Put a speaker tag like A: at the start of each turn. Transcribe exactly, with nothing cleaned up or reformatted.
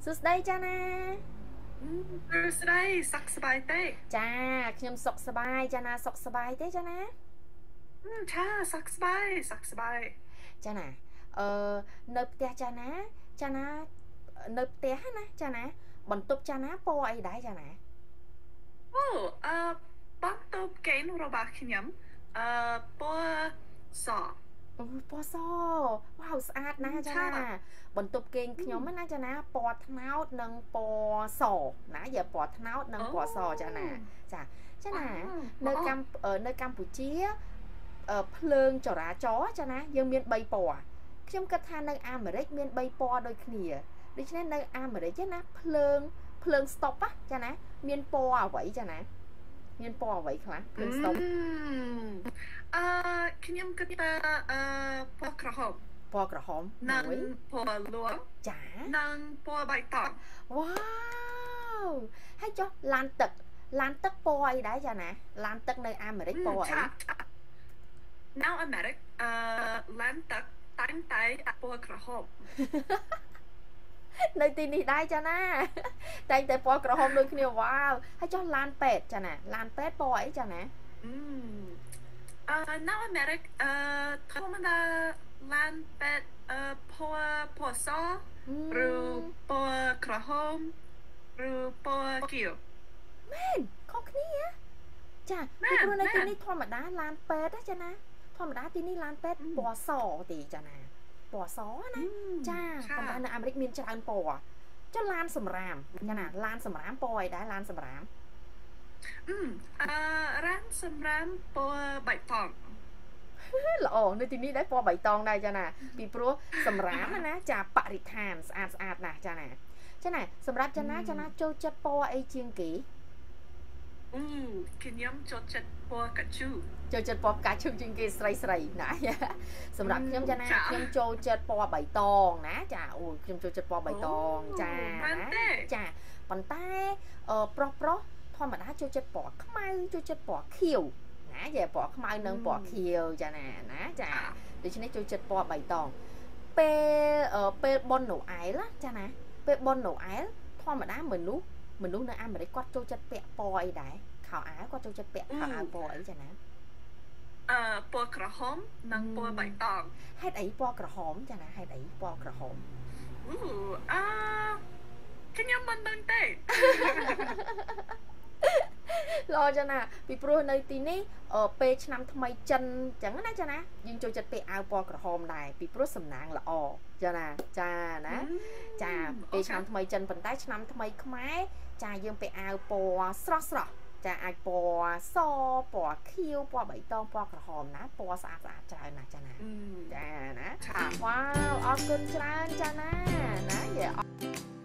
A: សួស្ដីចាណា
B: សួស្ដីសុខសប្បាយទេ
A: ចាខ្ញុំសុខសប្បាយចាណាសុខសប្បាយទេចាណា
B: ចាសុខសប្បាយសុខសប្បាយ
A: ចាណាអឺនៅផ្ទះចាណាចាណានៅផ្ទះណាចាណាបន្ទប់ចាណាពណ៌អីដែរចាណា
B: អូអឺបន្ទប់គេរបស់ខ្ញុំអឺពណ៌ស
A: អូពណ៌សវ៉ាវស្អាតណាស់ចាណាបន្ទប់គេងខ្ញុំណាចាណាពណ៌ត្នោតនិងពណ៌សណាយាពណ៌ត្នោតនិងពណ៌សចាណាចាចាណានៅកម្ពុជានៅកម្ពុជាភ្លើងចរាចរណ៍ចាណាយើងមានបីពណ៌ខ្ញុំគិតថានៅអាមេរិកមានបីពណ៌ដូចគ្នាដូច្នេះនៅអាមេរិកណាភ្លើងភ្លើងស្តុបចាណាមានពណ៌អ្វីចាណាមានពណ៌អ្វីខ្លះភ្លើងស្តុប
B: អឺខ្ញុំគិតថាអឺពណ៌ក្រហម
A: ពណ៌ក្រហម
B: និងពណ៌លឿង
A: ចា
B: និងពណ៌បៃតង
A: វ៉ាវហើយចុះឡានទឹកឡានទឹកពណ៌អីដែរចាណាឡានទឹកនៅអាមេរិកពណ៌អី
B: នៅអាមេរិកអឺឡានទឹកតែងតែពណ៌ក្រហម
A: នៅទីនេះដែរចាណាតែងតែពណ៌ក្រហមដូចគ្នាវ៉ាវហើយចុះឡានពេទ្យចាណាឡានពេទ្យពណ៌អីចាណា
B: អឺនៅអាមេរិកអឺធម្មតាឡានពេទ្យអឺពណ៌ពណ៌សឬពណ៌ក្រហមឬពណ៌ខៀវ
A: មែនខុសគ្នាចាពីព្រោះនៅទីនេះធម្មតាឡានពេទ្យចាណាធម្មតាទីនេះឡានពេទ្យពណ៌សទេចាណាពណ៌សណាចាប៉ុន្តែនៅអាមេរិកមានច្រើនពណ៌ចុះឡានសម្រាមចាណាឡានសម្រាមពណ៌អីដែរឡានសម្រាម
B: អឺអឺឡានសម្រាមពណ៌បៃតង
A: ល្អនៅទីនេះដែរពណ៌បៃតងដែរចាណាពីព្រោះសម្រាមណាចាបរិស្ថានស្អាតស្អាតណាស់ចាណាចាណាសម្រាប់ចាណាចាណាចូលចិត្តពណ៌អីជាងគេ
B: អឺខ្ញុំចូលចិត្តពណ៌កាជូ
A: ចូលចិត្តពណ៌កាជូជាងគេស្រីស្រីណាសម្រាប់ខ្ញុំចាណាខ្ញុំចូលចិត្តពណ៌បៃតងណាចាអូខ្ញុំចូលចិត្តពណ៌បៃតងចាចាប៉ុន្តែប្រុសប្រុសធម្មតាចូលចិត្តពណ៌ខ្មៅចូលចិត្តពណ៌ខៀវណាយាពណ៌ខ្មៅនិងពណ៌ខៀវចាណាណាចាដូច្នេះចូលចិត្តពណ៌បៃតងពេលពេលបុណ្យណូអែលចាណាពេលបុណ្យណូអែលធម្មតាមនុស្សមនុស្សនៅអាមេរិកគាត់ចូលចិត្តពាក់ពណ៌អីដែរខោអាវគាត់ចូលចិត្តពាក់ខោអាវពណ៌អីចាណា
B: អឺពណ៌ក្រហមនិងពណ៌បៃតង
A: ហេតុអីពណ៌ក្រហមចាណាហេតុអីពណ៌ក្រហម
B: អឺអឺខ្ញុំមិនដឹងទេ
A: ល្អចាណាពីព្រោះនៅទីនេះពេលឆ្នាំថ្មីចិនអញ្ចឹងណាចាណាយើងចូលចិត្តពាក់អាវពណ៌ក្រហមដែរពីព្រោះសំណាងល្អចាណាចាណាចាពេលឆ្នាំថ្មីចិនប៉ុន្តែឆ្នាំថ្មីខ្មែរចាយើងពាក់អាវពណ៌ស្រស់ស្រស់ចាអាចពណ៌សពណ៌ខៀវពណ៌បៃតងពណ៌ក្រហមណាពណ៌ស្អាតស្អាតច្រើនណាស់ចាណាចាណាវ៉ាវអរគុណច្រើនចាណាណាយា